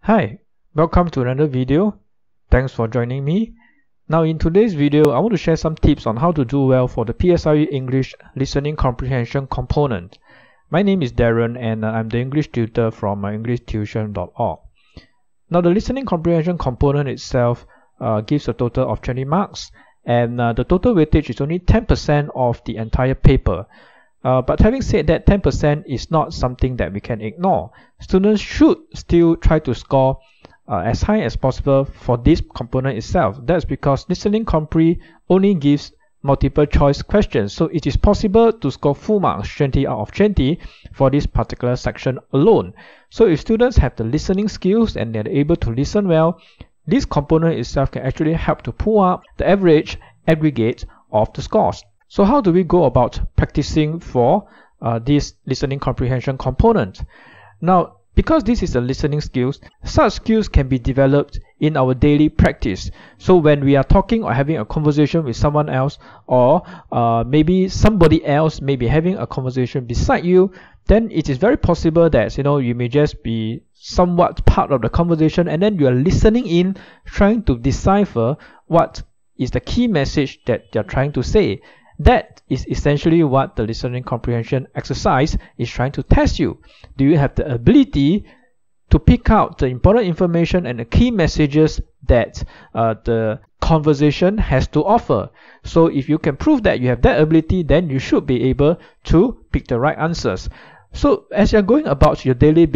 Hi, welcome to another video. Thanks for joining me. Now in today's video, I want to share some tips on how to do well for the PSLE English listening comprehension component. My name is Darren and I'm the English tutor from EnglishTuition.org. Now the listening comprehension component itself gives a total of 20 marks and the total weightage is only 10% of the entire paper. But having said that, 10% is not something that we can ignore. Students should still try to score as high as possible for this component itself. That's because listening compre only gives multiple choice questions. So it is possible to score full marks, 20 out of 20, for this particular section alone. So if students have the listening skills and they're able to listen well, this component itself can actually help to pull up the average aggregate of the scores. So how do we go about practicing for this listening comprehension component? Now, because this is a listening skills, such skills can be developed in our daily practice. So when we are talking or having a conversation with someone else, or maybe somebody else may be having a conversation beside you, then it is very possible that you may just be somewhat part of the conversation and then you are listening in, trying to decipher what is the key message that you're trying to say. That is essentially what the listening comprehension exercise is trying to test you. Do you have the ability to pick out the important information and the key messages that the conversation has to offer? So if you can prove that you have that ability, then you should be able to pick the right answers. So as you're going about your daily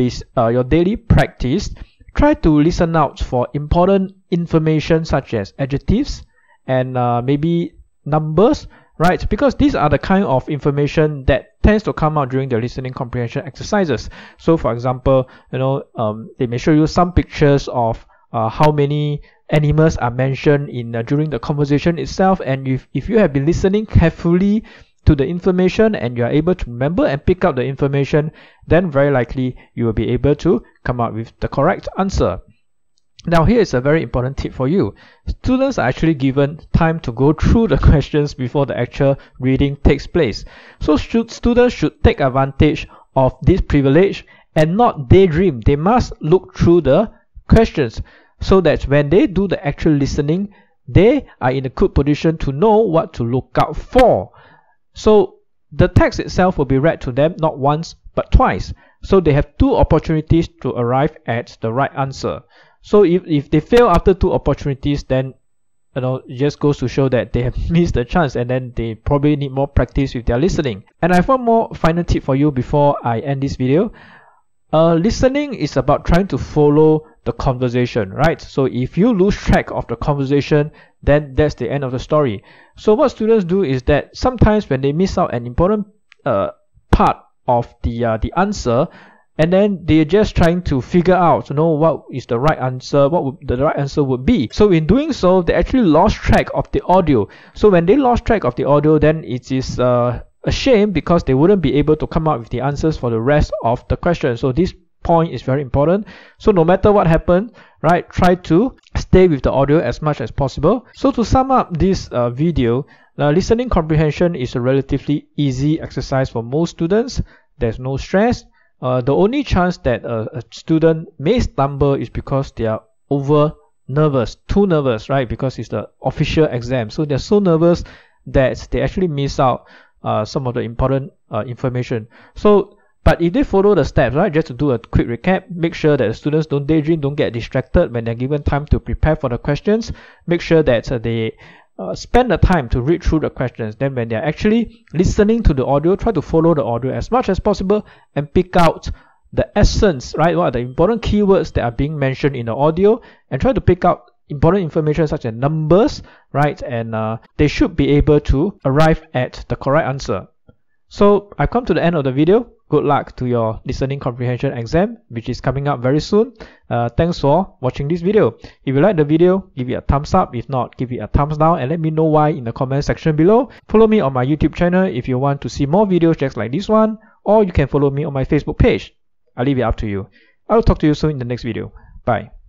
practice, try to listen out for important information such as adjectives and maybe numbers, right? Because these are the kind of information that tends to come out during the listening comprehension exercises. So for example, they may show you some pictures of how many animals are mentioned in during the conversation itself, and if you have been listening carefully to the information and you are able to remember and pick up the information, then very likely you will be able to come up with the correct answer. Now here is a very important tip for you. Students are actually given time to go through the questions before the actual reading takes place. So students should take advantage of this privilege and not daydream. They must look through the questions so that when they do the actual listening, they are in a good position to know what to look out for. So the text itself will be read to them not once but twice. So they have two opportunities to arrive at the right answer. So if they fail after two opportunities, then it just goes to show that they have missed the chance and then they probably need more practice with their listening. And I have one more final tip for you before I end this video. Listening is about trying to follow the conversation, right? So if you lose track of the conversation, then that's the end of the story. So what students do is that sometimes when they miss out an important part of the answer, and then they're just trying to figure out what is the right answer, what the right answer would be. So in doing so, they actually lost track of the audio. So when they lost track of the audio, then it is a shame because they wouldn't be able to come up with the answers for the rest of the question. So this point is very important. So no matter what happens, right, try to stay with the audio as much as possible. So to sum up this video, listening comprehension is a relatively easy exercise for most students. There's no stress. The only chance that a student may stumble is because they are too nervous, right? Because it's the official exam. So they're so nervous that they actually miss out some of the important information. But if they follow the steps, right, just to do a quick recap, make sure that the students don't daydream, don't get distracted when they're given time to prepare for the questions. Make sure that they spend the time to read through the questions. Then when they're actually listening to the audio, try to follow the audio as much as possible and pick out the essence, right? What are the important keywords that are being mentioned in the audio, and try to pick out important information such as numbers, right? And they should be able to arrive at the correct answer. So I've come to the end of the video. Good luck to your listening comprehension exam, which is coming up very soon. Thanks for watching this video. If you like the video, give it a thumbs up. If not, give it a thumbs down and let me know why in the comment section below. Follow me on my YouTube channel if you want to see more videos just like this one, or you can follow me on my Facebook page. I'll leave it up to you. I'll talk to you soon in the next video. Bye.